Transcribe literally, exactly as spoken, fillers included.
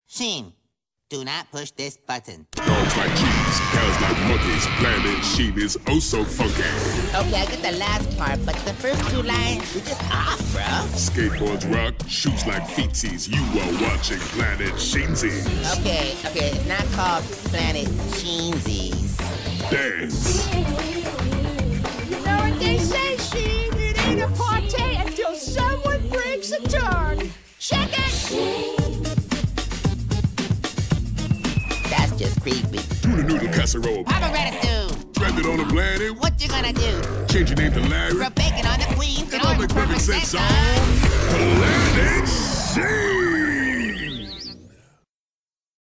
Sheen, do not push this button. Dogs like cheese, cows like monkeys. Planet Sheen is oh so funky. Okay, I get the last part, but the first two lines, you're just off, bro. Skateboards rock, shoes like feetsies. You are watching Planet Sheensies. Okay, okay, it's not called Planet Sheensies. Dance. You know what they say, Sheen? It ain't a party until someone breaks a turn. Check it! That's just creepy. Tuna noodle casserole. Papa Ratatouille. Stranded on a planet. What you gonna do? Change your name to Larry. Rub bacon on the queen. It all make perfect sense on Planet Sheen.